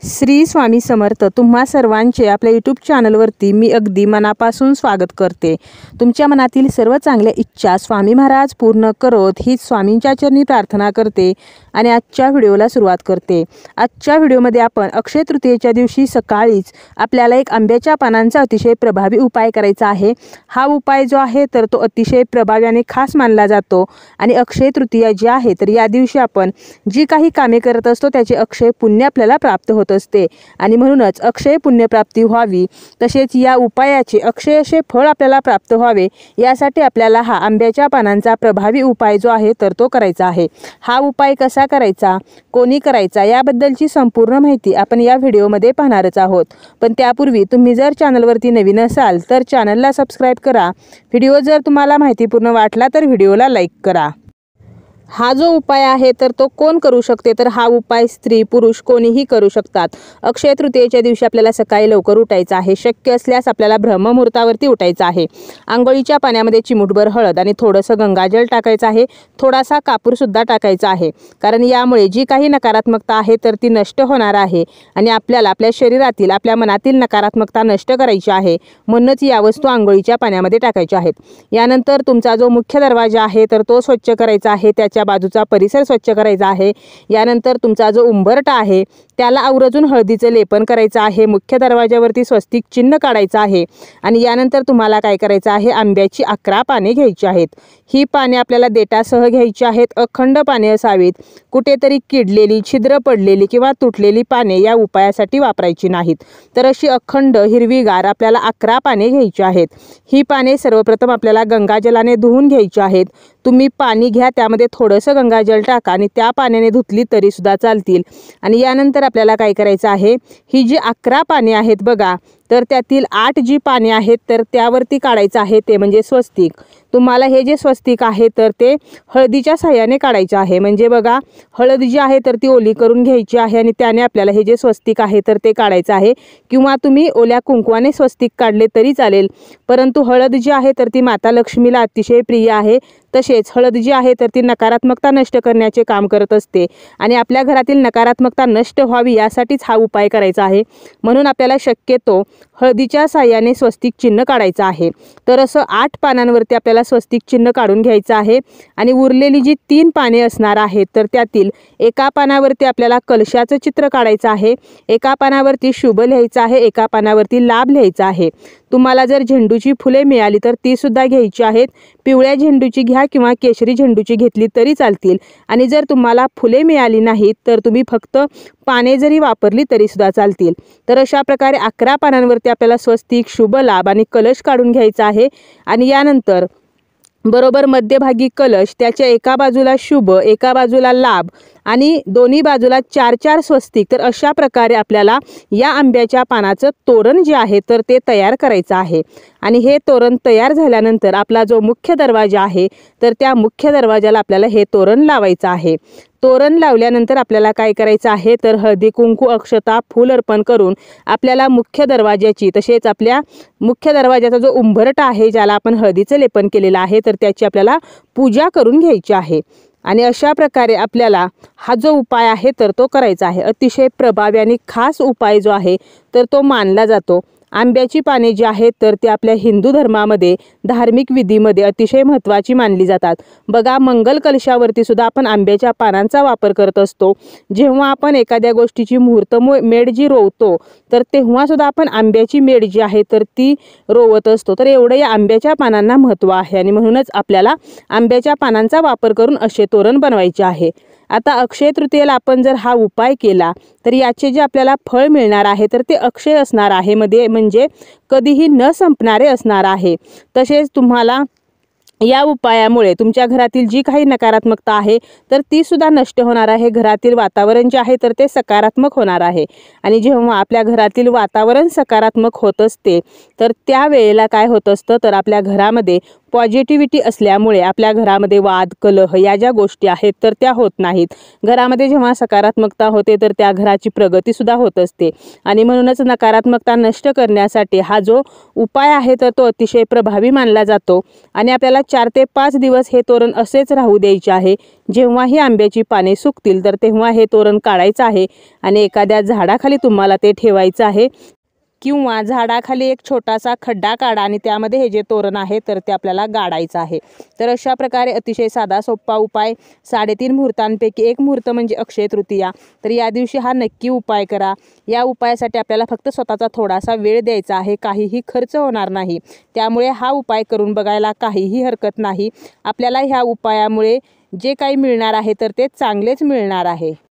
श्री स्वामी समर्थ. तुम्हा सर्वांचे आपल्या यूट्यूब चॅनलवरती मी अगदी मनापासून स्वागत करते. तुमच्या मनातील सर्व चांगल्या इच्छा स्वामी महाराज पूर्ण करोत हीच स्वामींच्या चरणी प्रार्थना करते आणि आजच्या व्हिडिओला सुरुवात करते. आजच्या व्हिडिओमध्ये आपण अक्षय तृतीयेच्या दिवशी सकाळीच आपल्याला एक आंब्याच्या पानांचा अतिशय प्रभावी उपाय करायचा आहे. हा उपाय जो आहे तर तो अतिशय प्रभावी आणि खास मानला जातो आणि अक्षय तृतीया जी आहे तर या दिवशी आपण जी काही कामे करत असतो त्याचे अक्षय पुण्य आपल्याला प्राप्त होत असते आणि म्हणूनच अक्षय पुण्य प्राप्ती व्हावी तसेच या उपायाचे अक्षय असे फळ आपल्याला प्राप्त व्हावे यासाठी आपल्याला हा आंब्याच्या पानांचा प्रभावी उपाय जो आहे तर तो करायचा आहे. हा उपाय कसा करायचा, कोणी करायचा याबद्दलची संपूर्ण माहिती आपण या व्हिडिओमध्ये पाहणारच आहोत. पण त्यापूर्वी तुम्ही जर चॅनलवरती नवीन असाल तर चॅनलला सबस्क्राईब करा. व्हिडिओ जर तुम्हाला माहितीपूर्ण वाटला तर व्हिडिओला लाईक करा. हा जो उपाय आहे तर तो कोण करू शकते, तर हा उपाय स्त्री पुरुष कोणीही करू शकतात. अक्षय तृतीयेच्या दिवशी आपल्याला सकाळी लवकर उठायचं आहे. शक्य असल्यास आपल्याला ब्रह्ममुहूर्तावरती उठायचं आहे. आंघोळीच्या पाण्यामध्ये चिमूटभर हळद आणि थोडंसं गंगाजल टाकायचं आहे. थोडासा कापूर सुद्धा टाकायचा आहे, कारण यामुळे जी काही नकारात्मकता आहे तर ती नष्ट होणार आहे आणि आपल्याला आपल्या शरीरातील आपल्या मनातील नकारात्मकता नष्ट करायची आहे. म्हणूनच या वस्तू आंघोळीच्या पाण्यामध्ये टाकायच्या आहेत. यानंतर तुमचा जो मुख्य दरवाजा आहे तर तो स्वच्छ करायचा आहे. त्याच्या बाजूचा परिसर स्वच्छ करायचा आहे. यानंतर तुमचा जो उंबरठा आहे त्याला आवर्जून हळदीचे लेपन करायचं आहे. मुख्य दरवाजावरती स्वस्तिक चिन्ह काढायचं आहे आणि यानंतर तुम्हाला काय करायचं आहे, आंब्याची 11 पाने घ्यायची आहेत. ही पाने आपल्याला देठासह घ्यायची आहेत. अखंड पाने असावीत. कुठेतरी किडलेली, छिद्र पडलेली किंवा तुटलेली पाने या उपायासाठी वापरायची नाहीत. तर अशी अखंड हिरवीगार आपल्याला 11 पाने घ्यायची आहेत. ही पाने सर्वप्रथम आपल्याला गंगाजलाने धुवून घ्यायची आहेत. तुम्ही पाणी घ्या, त्यामध्ये थोडंसं गंगाजल टाका आणि त्या पाण्याने धुतली तरी सुद्धा चालतील. आणि यानंतर आपल्याला काय करायचं आहे, ही जी 11 पाने आहेत बघा, तर त्यातील 8 जी पाने आहेत तर त्यावरती काढायचं आहे ते म्हणजे स्वस्तिक. तुम्हाला हे जे स्वस्तिक आहे तर ते हळदीच्या साह्याने काढायचे आहे. म्हणजे बघा, हळद जी आहे तर ती ओली करून घ्यायची आहे आणि त्याने आपल्याला हे जे स्वस्तिक आहे तर ते काढायचं आहे. किंवा तुम्ही ओल्या कुंकवाने स्वस्तिक काढले तरी चालेल, परंतु हळद जी आहे तर ती माता लक्ष्मीला अतिशय प्रिय आहे. तसेच हळद जी आहे तर ती नकारात्मकता नष्ट करण्याचे काम करत असते आणि आपल्या घरातील नकारात्मकता नष्ट व्हावी यासाठीच हा उपाय करायचा आहे. म्हणून आपल्याला शक्यतो हळदीच्या साह्याने स्वस्तिक चिन्ह काढायचं आहे. तर असं 8 पानांवरती आपल्याला स्वस्तिक चिन्ह काढून घ्यायचं आहे आणि उरलेली जी 3 पाने असणार आहेत तर त्यातील एका पानावरती आपल्याला कलशाचं चित्र काढायचं आहे. एका पानावरती शुभ लिहायचं आहे. एका पानावरती लाभ लिहायचा आहे. तुम्हाला जर झेंडूची फुले मिळाली तर ती सुद्धा घ्यायची आहेत. पिवळ्या झेंडूची घ्या किंवा केशरी झेंडूची घेतली तरी चालतील. आणि जर तुम्हाला फुले मिळाली नाहीत तर तुम्ही फक्त पाने जरी वापरली तरी सुद्धा चालतील. तर अशा प्रकारे 11 पानांवरती आपल्याला स्वस्तिक, शुभ, लाभ आणि कलश काढून घ्यायचा आहे. आणि यानंतर बरोबर मध्यभागी कलश, त्याच्या एका बाजूला शुभ, एका बाजूला लाभ आणि दोन्ही बाजूला 4-4 स्वस्तिक. तर अशा प्रकारे आपल्याला या आंब्याच्या पानाचं तोरण जे आहे तर ते तयार करायचं आहे. आणि हे तोरण तयार झाल्यानंतर आपला जो मुख्य दरवाजा आहे तर त्या मुख्य दरवाजाला आपल्याला हे तोरण लावायचं आहे. तोरण लावल्यानंतर आपल्याला काय करायचं आहे, तर हळदी कुंकू, अक्षता, फूल अर्पण करून आपल्याला मुख्य दरवाजाची तसेच आपल्या मुख्य दरवाजाचा जो उंबरठा आहे ज्याला आपण हळदीचं लेपन केलेलं आहे तर त्याची आपल्याला पूजा करून घ्यायची आहे. आणि अशा प्रकारे आपल्याला हा जो उपाय आहे तर तो करायचा आहे. अतिशय प्रभावी आणि खास उपाय जो आहे तर तो मानला जातो. आंब्याची पाने जी आहेत तर ती आपल्या हिंदू धर्मामध्ये धार्मिक विधीमध्ये अतिशय महत्त्वाची मानली जातात. बघा, मंगल कलशावरती सुद्धा आपण आंब्याच्या पानांचा वापर करत असतो. जेव्हा आपण एखाद्या गोष्टीची मुहूर्त मेढ जी रोवतो तर तेव्हा सुद्धा आपण आंब्याची मेढ जी आहे तर ती रोवत असतो. तर एवढं या आंब्याच्या पानांना महत्त्व आहे आणि म्हणूनच आपल्याला आंब्याच्या पानांचा वापर करून असे तोरण बनवायचे आहे. आता अक्षय तृतीयेला आपण जर हा उपाय केला तर याचे जे आपल्याला फळ मिळणार आहे तर ते अक्षय असणार आहे, म्हणजे कधीही न संपणारे असणार आहे. तसेच तुम्हाला या उपायामुळे तुमच्या घरातील जी काही नकारात्मकता आहे तर ती सुद्धा नष्ट होणार आहे. घरातील वातावरण जे आहे तर ते सकारात्मक होणार आहे. आणि जेव्हा आपल्या घरातील वातावरण सकारात्मक होत असते तर त्यावेळेला काय होत असतं, तर आपल्या घरामध्ये पॉझिटिव्हिटी असल्यामुळे आपल्या घरामध्ये वाद कलह या ज्या गोष्टी आहेत तर त्या होत नाहीत. घरामध्ये जेव्हा सकारात्मकता होते तर त्या घराची प्रगतीसुद्धा होत असते. आणि म्हणूनच नकारात्मकता नष्ट करण्यासाठी हा जो उपाय आहे तर तो अतिशय प्रभावी मानला जातो. आणि आपल्याला 4 ते 5 दिवस हे तोरण असेच राहू द्यायचे आहे. जेव्हा ही आंब्याची पाने सुकतील तर तेव्हा हे तोरण काढायचं आहे आणि एखाद्या झाडाखाली तुम्हाला ते ठेवायचं आहे, किंवा झाडाखाली एक छोटासा खड्डा काढा आणि त्यामध्ये हे जे तोरण आहे तर ते आपल्याला गाडायचं आहे. तर अशा प्रकारे अतिशय साधा सोपा उपाय, 3.5 मुहूर्तांपैकी एक मुहूर्त म्हणजे अक्षय तृतीया. तर या दिवशी हा नक्की उपाय करा. या उपायासाठी आपल्याला फक्त स्वतःचा थोडासा वेळ द्यायचा आहे, काहीही खर्च होणार नाही. त्यामुळे हा उपाय करून बघायला काहीही हरकत नाही. आपल्याला ह्या उपायामुळे जे काही मिळणार आहे तर ते चांगलेच मिळणार आहे.